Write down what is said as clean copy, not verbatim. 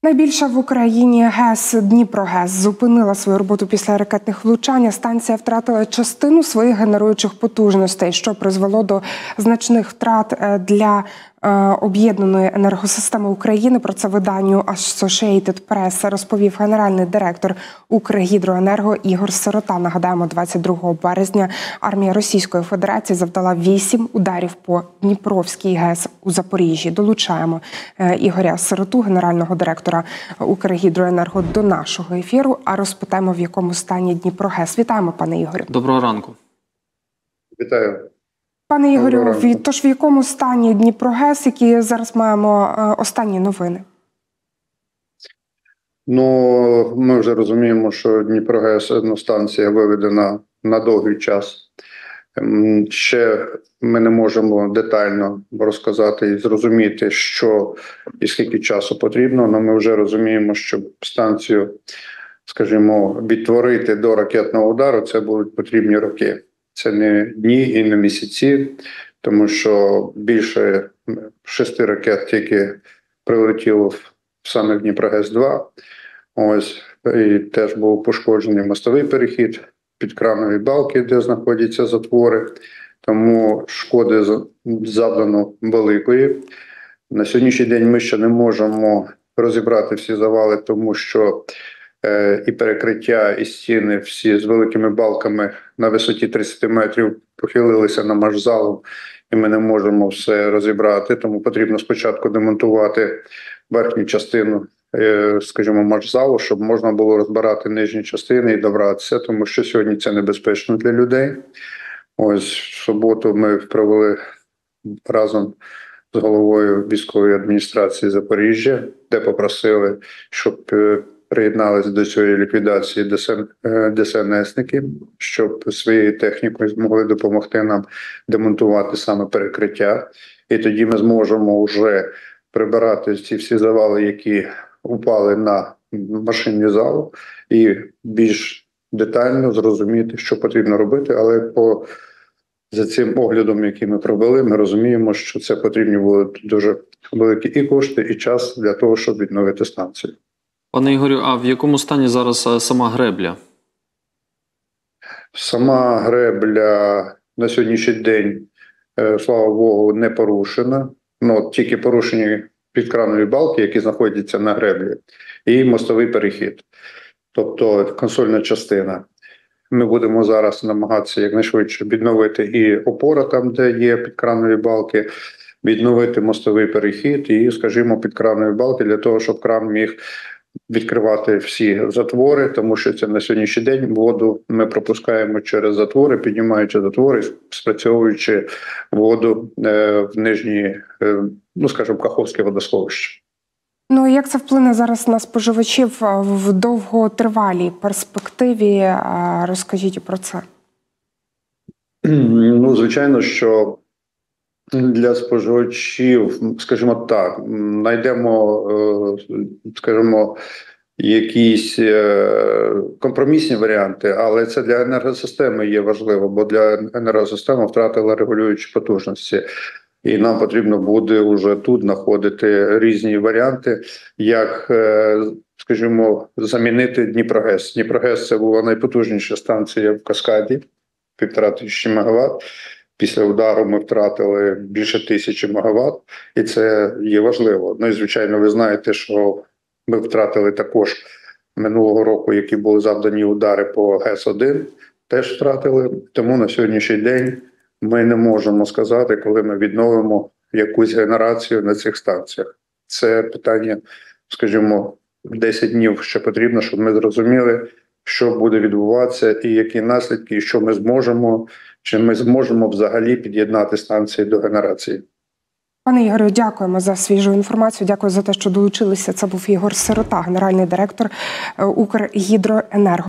Найбільша в Україні ГЕС «Дніпрогес» зупинила свою роботу після ракетних влучань. Станція втратила частину своїх генеруючих потужностей, що призвело до значних втрат для об'єднаної енергосистеми України. Про це виданню Associated Press розповів генеральний директор Укргідроенерго Ігор Сирота. Нагадаємо, 22 березня армія Російської Федерації завдала 8 ударів по Дніпровській ГЕС у Запоріжжі. Долучаємо Ігоря Сироту, генерального директора Укргідроенерго, до нашого ефіру, а розпитаємо, в якому стані Дніпрогес. Вітаємо, пане Ігорю. Доброго ранку. Вітаю. Пане Ігорю, тож в якому стані Дніпрогес, які зараз маємо останні новини? Ну, ми вже розуміємо, що Дніпрогес станція виведена на довгий час. Ще ми не можемо детально розказати і зрозуміти, що і скільки часу потрібно, але ми вже розуміємо, що станцію, скажімо, відтворити до ракетного удару, це будуть потрібні роки. Це не дні і не місяці, тому що більше 6 ракет тільки прилетіло саме в Дніпрогес-2. Ось, і теж був пошкоджений мостовий перехід, підкранові балки, де знаходяться затвори. Тому шкоди завдано великої. На сьогоднішній день ми ще не можемо розібрати всі завали, тому що і перекриття, і стіни всі з великими балками на висоті 30 метрів похилилися на машзалом, і ми не можемо все розібрати, тому потрібно спочатку демонтувати верхню частину, скажімо, машзалу, щоб можна було розбирати нижні частини і добратися, тому що сьогодні це небезпечно для людей. Ось в суботу ми провели разом з головою військової адміністрації Запоріжжя, де попросили, щоб приєдналися до цієї ліквідації ДСНСники, щоб своєю технікою змогли допомогти нам демонтувати саме перекриття. І тоді ми зможемо вже прибирати ці всі завали, які упали на машинний зал, і більш детально зрозуміти, що потрібно робити. Але за цим оглядом, який ми провели, ми розуміємо, що це потрібні будуть дуже великі і кошти, і час для того, щоб відновити станцію. Пане Ігорю, а в якому стані зараз сама гребля? Сама гребля на сьогоднішній день, слава Богу, не порушена. Ну, тільки порушені підкранові балки, які знаходяться на греблі, і мостовий перехід, тобто консольна частина. Ми будемо зараз намагатися якнайшвидше відновити і опора там, де є підкранові балки, відновити мостовий перехід і, скажімо, підкранові балки для того, щоб кран міг відкривати всі затвори, тому що це на сьогоднішній день воду ми пропускаємо через затвори, піднімаючи затвори, спрацьовуючи воду в нижній, ну, скажімо, Каховське водосховище. Ну, як це вплине зараз на споживачів в довготривалій перспективі? Розкажіть про це. Ну, звичайно, що для споживачів, скажімо так, знайдемо, скажімо, якісь компромісні варіанти, але це для енергосистеми є важливо, бо для енергосистеми втратила регулюючі потужності. І нам потрібно буде вже тут знаходити різні варіанти, як, скажімо, замінити Дніпрогес. Дніпрогес – це була найпотужніша станція в Каскаді, 1500 МВт. Після удару ми втратили більше 1000 МВт, і це є важливо. Ну і, звичайно, ви знаєте, що ми втратили також минулого року, які були завдані удари по ГЕС-1, теж втратили. Тому на сьогоднішній день ми не можемо сказати, коли ми відновимо якусь генерацію на цих станціях. Це питання, скажімо, 10 днів ще потрібно, щоб ми зрозуміли, що буде відбуватися і які наслідки, і що ми зможемо, чи ми зможемо взагалі під'єднати станції до генерації. Пане Ігорю, дякуємо за свіжу інформацію. Дякую за те, що долучилися. Це був Ігор Сирота, генеральний директор Укргідроенерго.